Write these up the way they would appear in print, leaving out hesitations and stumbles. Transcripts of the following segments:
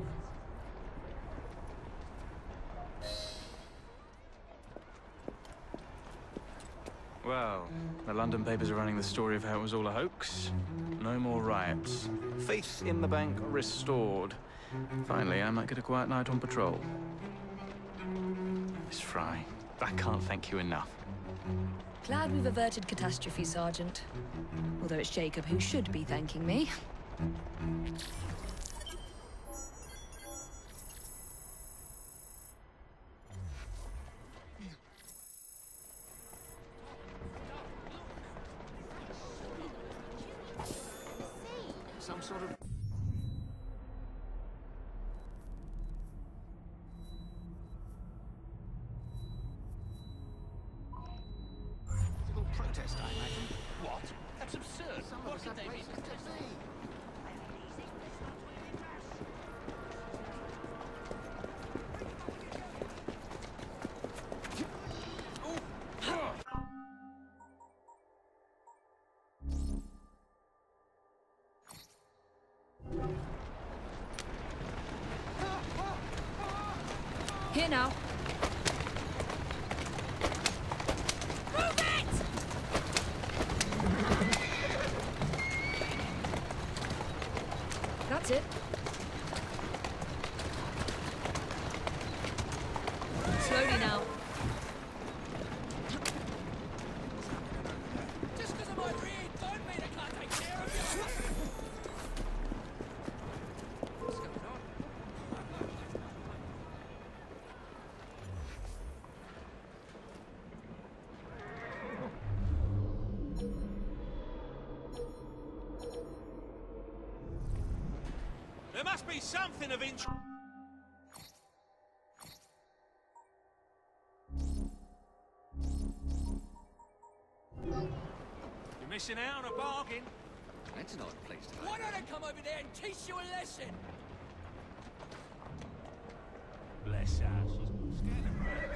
Well, the London papers are running the story of how it was all a hoax. No more riots. Faith in the bank restored. Finally, I might get a quiet night on patrol. Miss Fry, I can't thank you enough. Glad we've averted catastrophe, Sergeant. Although it's Jacob who should be thanking me. Some sort of... protest, I imagine. What? That's absurd. What could they be protesting? Here now. That's it. Slowly now. Just because of my breed, don't mean I can't take care of you. What's going on? There must be something of interest. You're missing out on a bargain. That's an odd place to Why don't I come over there and teach you a lesson? Bless her. She's scared of me.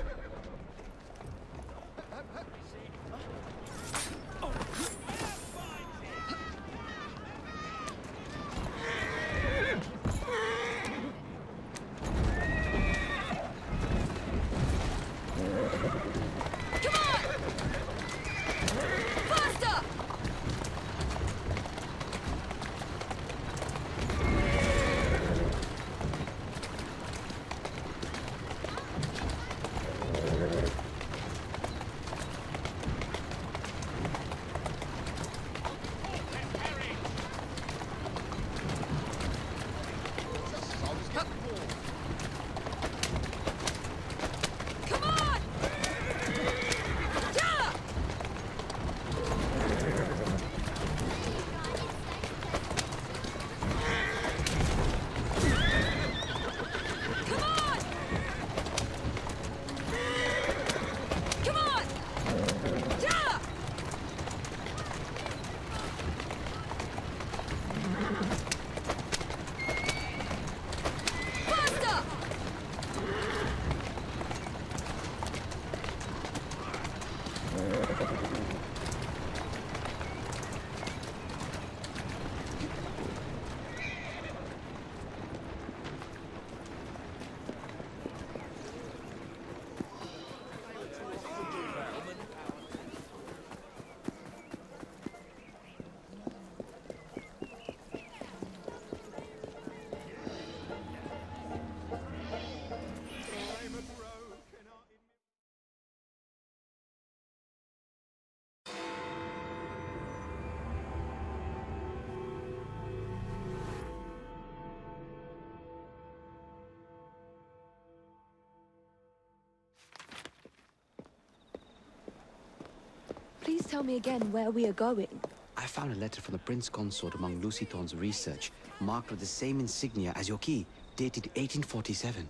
Please tell me again where we are going. I found a letter from the Prince Consort among Lucy Thorne's research, marked with the same insignia as your key, dated 1847.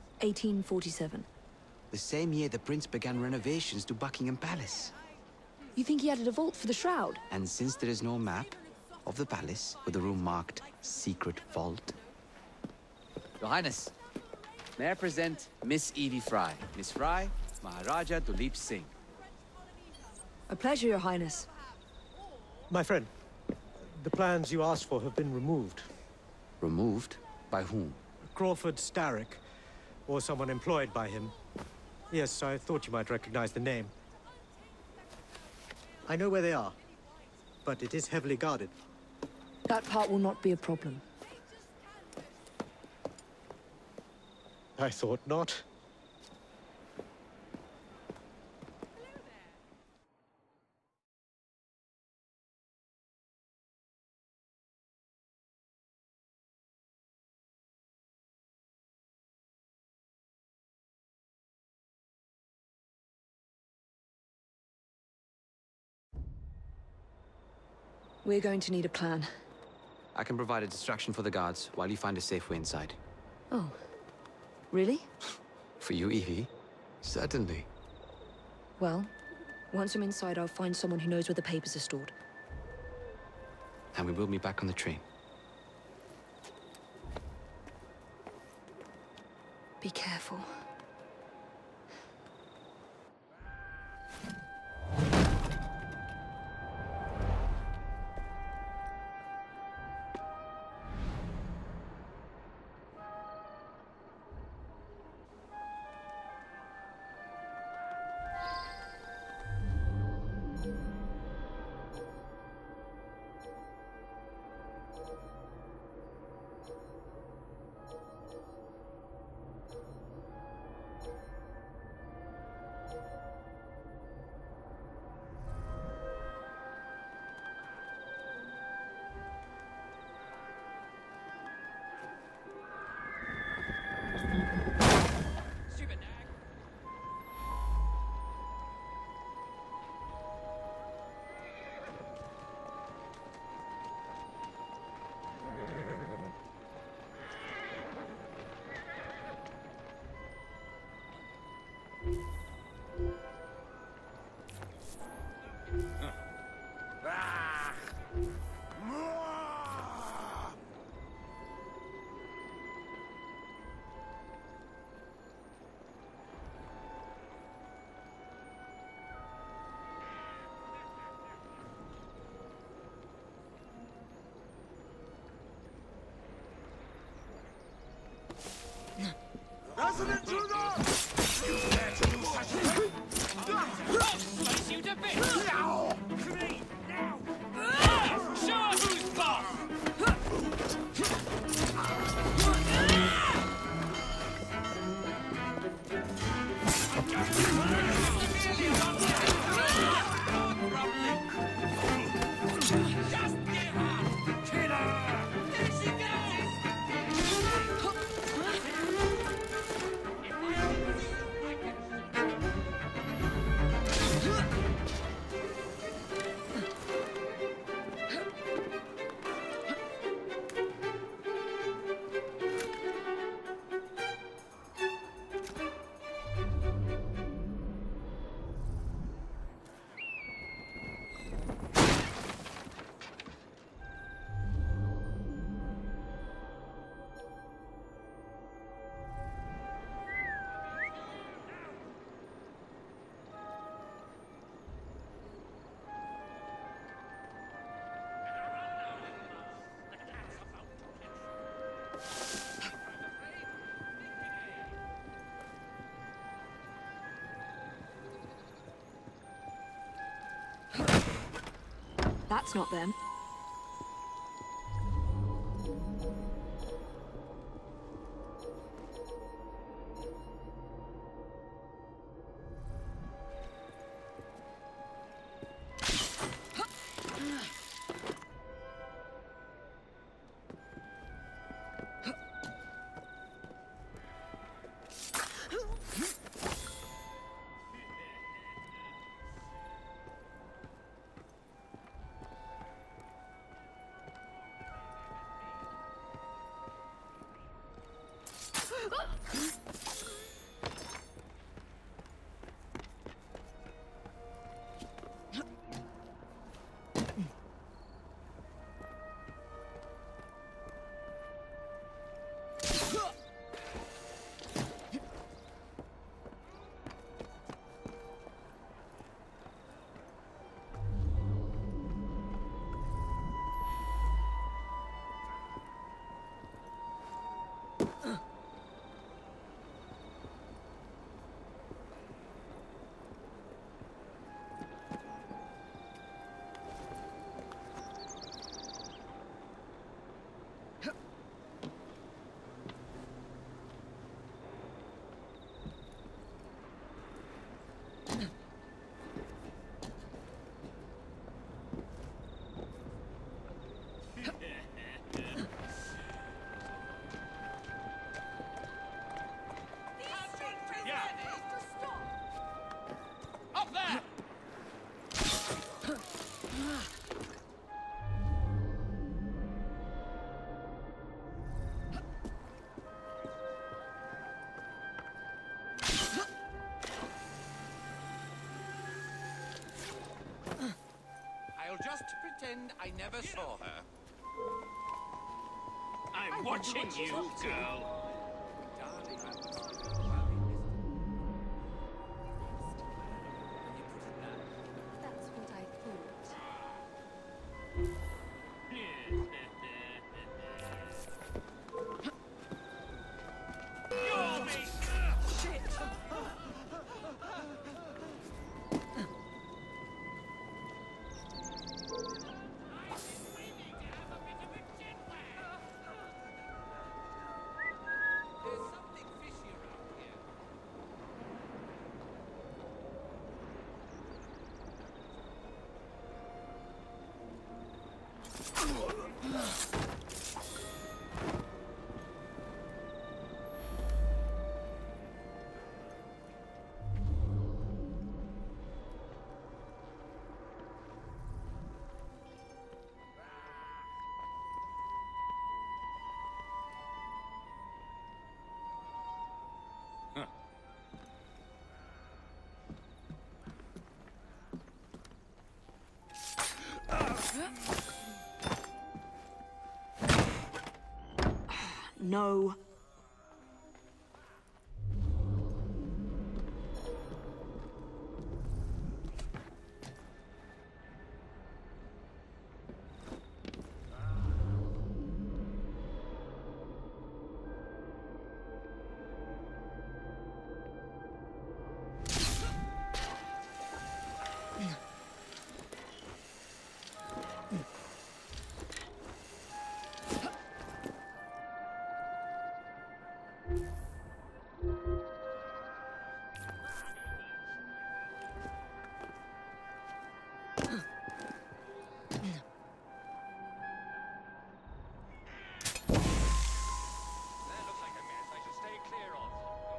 1847. The same year the Prince began renovations to Buckingham Palace. You think he added a vault for the shroud? And since there is no map of the palace with the room marked Secret Vault... Your Highness, may I present Miss Evie Fry. Miss Fry, Maharaja Duleep Singh. A pleasure, Your Highness. My friend, the plans you asked for have been removed. Removed? By whom? Crawford Starrick, or someone employed by him. Yes, I thought you might recognize the name. I know where they are, but it is heavily guarded. That part will not be a problem. I thought not. We're going to need a plan. I can provide a distraction for the guards while you find a safe way inside. Oh. Really? For you, Evie? Certainly. Well, once I'm inside, I'll find someone who knows where the papers are stored. And we will meet back on the train. Be careful. As an intruder! You dare to do such a thing? Slice you to bits! Now! Creed, now! Show her who's boss! Just give her! Kill her! There she goes! That's not them. pretend I never saw her. I'm watching you, girl. That's what I thought. You're me! Shit! There's something fishy around here. No. That looks like a mess I should stay clear of.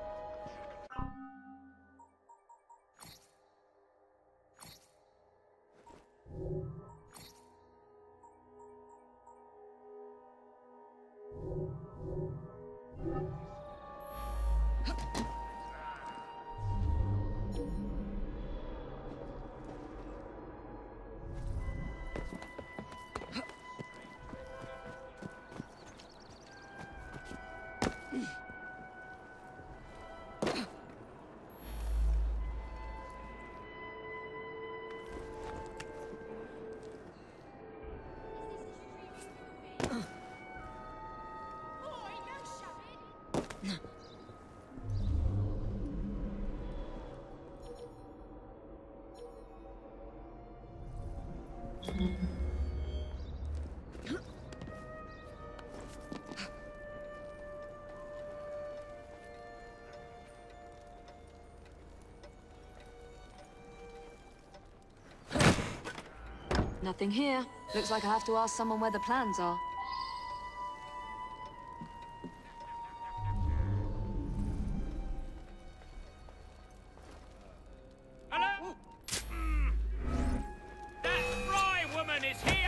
Nothing here. Looks like I have to ask someone where the plans are. Hello? That Fry woman is here!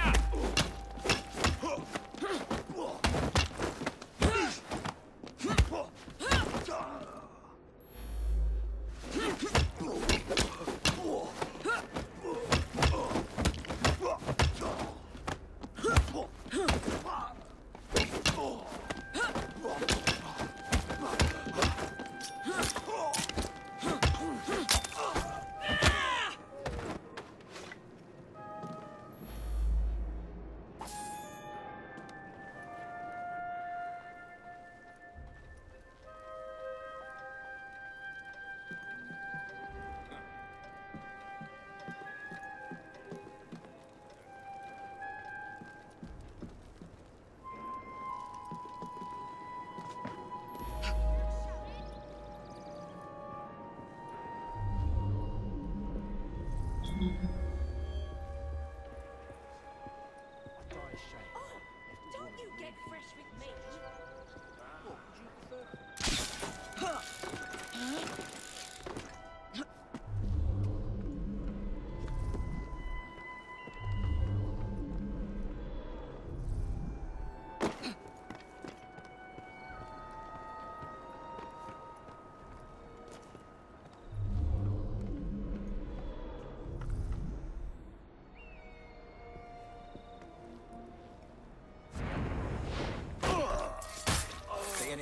Don't you get fresh with me?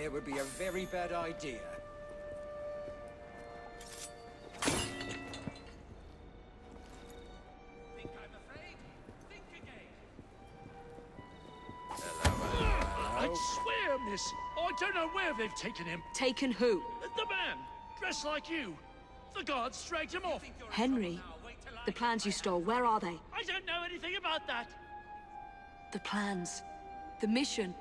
here would be a very bad idea. Think I'm afraid? Think again. I swear, miss, I don't know where they've taken him. Taken who? The man, dressed like you. The guards dragged him off. Henry. The plans you stole, where are they? I don't know anything about that. The plans. The mission.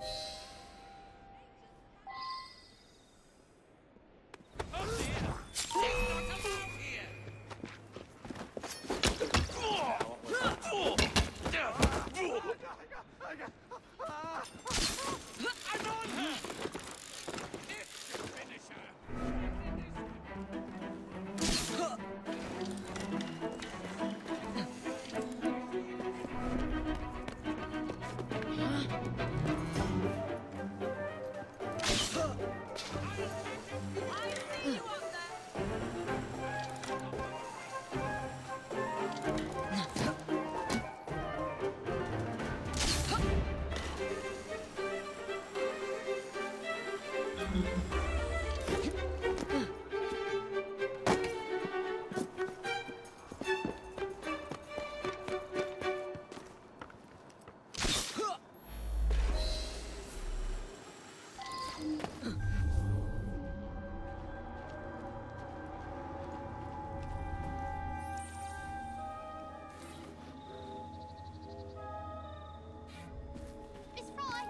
Miss Fry!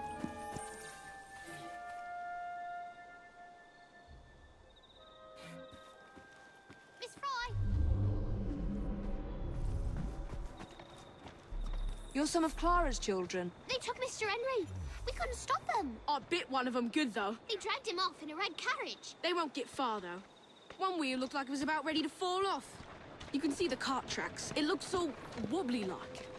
Miss Fry! You're some of Clara's children. They took Mr. Henry. We couldn't stop them. I bit one of them good, though. They dragged him off in a red carriage. They won't get far, though. One wheel looked like it was about ready to fall off. You can see the cart tracks. It looks so wobbly-like.